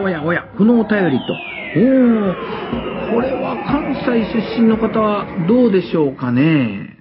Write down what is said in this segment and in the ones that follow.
おやおや、このお便りと。これは関西出身の方はどうでしょうかね。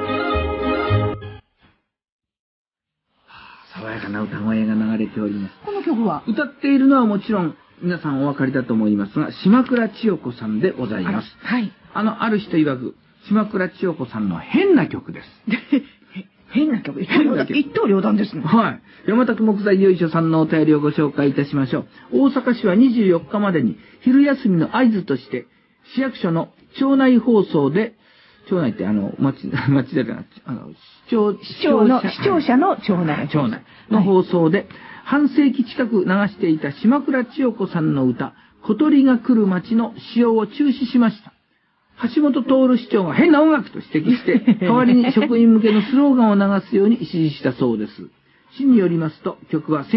爽やかな歌声が流れております。 この曲は歌っているのはもちろん皆さんお分かりだと思いますが、島倉千代子さんでございます。 はい。 ある人曰く、島倉千代子さんの変な曲です。 変な曲。一刀両断ですね。 はい。山田木材よいしょさんのお便りをご紹介いたしましょう。大阪市は24日までに昼休みの合図として、市役所の町内放送で、町内って町だから、視聴者の町内の放送で、半世紀近く流していた島倉千代子さんの歌、小鳥が来る街の使用を中止しました。橋本徹市長が変な音楽と指摘して、代わりに職員向けのスローガンを流すように指示したそうです。市によりますと、曲は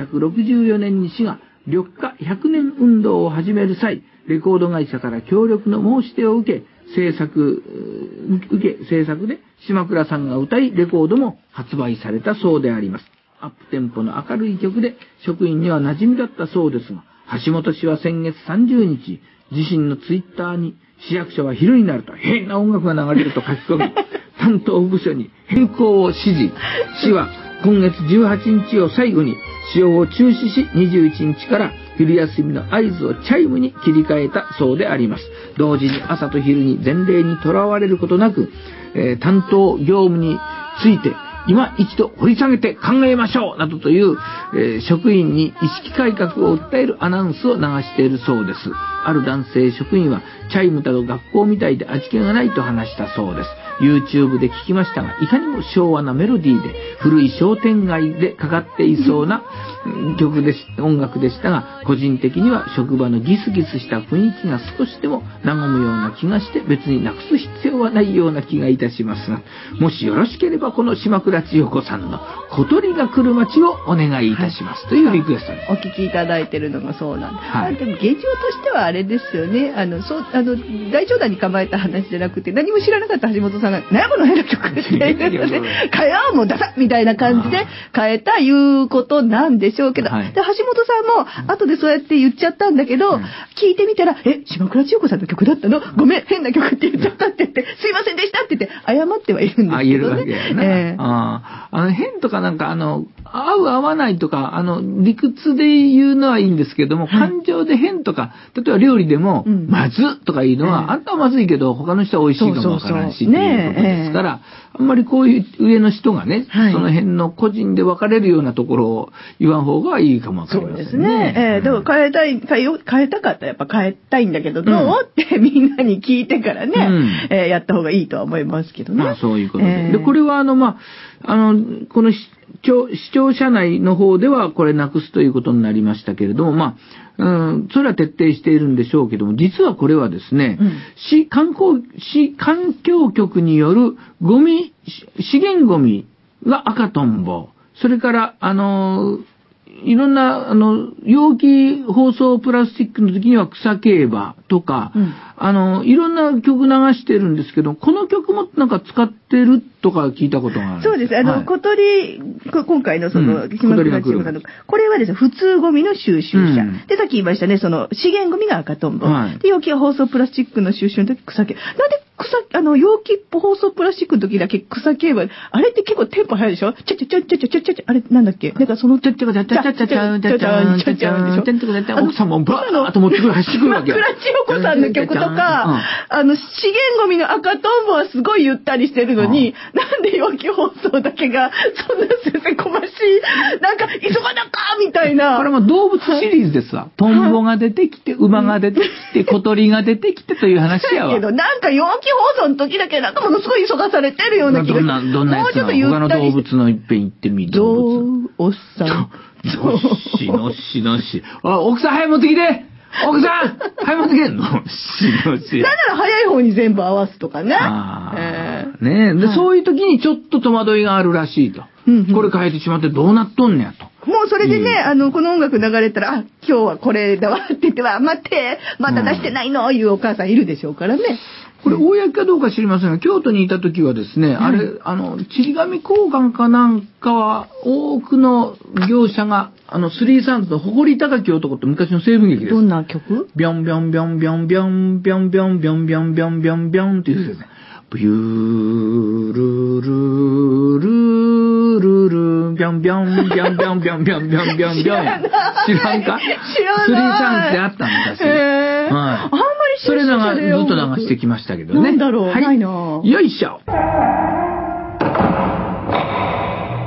1964年に市が緑化100年運動を始める際、レコード会社から協力の申し出を受け、制作で島倉さんが歌い、レコードも発売されたそうであります。アップテンポの明るい曲で、職員には馴染みだったそうですが、橋本氏は先月30日、自身のツイッターに、市役所は昼になると変な音楽が流れると書き込み、担当部署に変更を指示。市は今月18日を最後に使用を中止し、21日から昼休みの合図をチャイムに切り替えたそうであります。同時に朝と昼に前例にとらわれることなく、担当業務について今一度掘り下げて考えましょうなどという、職員に意識改革を訴えるアナウンスを流しているそうです。ある男性職員はチャイムだと学校みたいで味気がないと話したそうです。YouTube で聞きましたが、いかにも昭和なメロディーで古い商店街でかかっていそうな音楽でしたが、個人的には職場のギスギスした雰囲気が少しでも和むような気がして、別になくす必要はないような気がいたしますが、もしよろしければこの島倉千代子さんの小鳥が来る街をお願いいたします、というリクエストです。 お聞きいただいてるのがそうなんです。 はい、 でも現状としてはあれですよね。大冗談に構えた話じゃなくて、何も知らなかった橋本さんが、何やこの変な曲っていうので、変えようもうダサみたいな感じで変えたいうことなんでしょうけど、で橋本さんも後でそうやって言っちゃったんだけど、聞いてみたら、島倉千代子さんの曲だったの？ごめん、変な曲って言っちゃったって言って、すいませんでしたって言って謝ってはいるんですけどね。 言えるわけやな。変とかなんか合う合わないとか理屈で言うのはいいんですけども、感情で変とか、例えば料理でも、まずとかいうのは、あんたはまずいけど他の人は美味しいかもわからんしっていうことですから、あんまりこういう上の人がね、その辺の個人で分かれるようなところを言わん方がいいかもわかりませんね。そうですね。 でも変えたかったらやっぱ変えたいんだけど、どうってみんなに聞いてからね、やった方がいいとは思いますけどね。 そういうことで。で、これはこの視聴者内の方ではこれなくすということになりましたけれども、それは徹底しているんでしょうけども、実はこれはですね、市環境局による資源ゴミが赤とんぼ、それからいろんな容器包装プラスチックの時には草競馬とか、いろんな曲流してるんですけど、この曲もなんか使ってるとか聞いたことがある。 そうです。小鳥、今回の島倉千代子さんの、これはですね、普通ゴミの収集車。で、さっき言いましたね、資源ゴミが赤とんぼ。で、容器包装プラスチックの収集の時草競馬。なんで容器包装プラスチックの時だけ草競馬、あれって結構テンポ早いでしょ？ちゃちゃちゃちゃちゃちゃちゃ、あれなんだっけ？なんかそのちゃちゃちゃちゃちゃちゃちゃちゃちゃちゃちゃでしょ？奥さんもバーッと持ってくる、走ってくるわけよ。島倉千代子さんの曲とか、資源ゴミの赤とんぼはすごいゆったりしてるのに、なんで容器包装だけがそんなせせこましい、なんか急がなかみたいな。 これも動物シリーズですわ。トンボが出てきて、馬が出てきて、小鳥が出てきてという話やわ。 けどなんか容器放送の時だけなんかものすごい急がされてるような気が。 どんなやつなの？他の動物の一遍言ってみる。 おっさん。 のし。奥さん早い持ってきて！奥さん早い持ってきてんの？のし。 だから早い方に全部合わすとかね。 ねえ。で、そういう時にちょっと戸惑いがあるらしいと。これ変えてしまってどうなっとんねやと。 もうそれでね、この音楽流れたら、今日はこれだわって言っては、待って、まだ出してないのいうお母さんいるでしょうからね。 これ、公かどうか知りませんが、京都にいた時はですね、あれ、ちり紙交換かなんかは、多くの業者が、スリーサンズの誇り高き男って昔の西部劇です。 どんな曲？ ビョンビョンビョンビョンビョンビョンビョンビョンビョンビョンビョンビョンって言うんですよね。ビュールルルルルビョンビョンビョンビョンビョンビョンビョンビョンビョン。知らんか？ 知らない。 スリーサンズであったんですよ。 あんまりそれずっと流してきましたけどね。 なんだろう、 はい。 ないな。 よいしょ。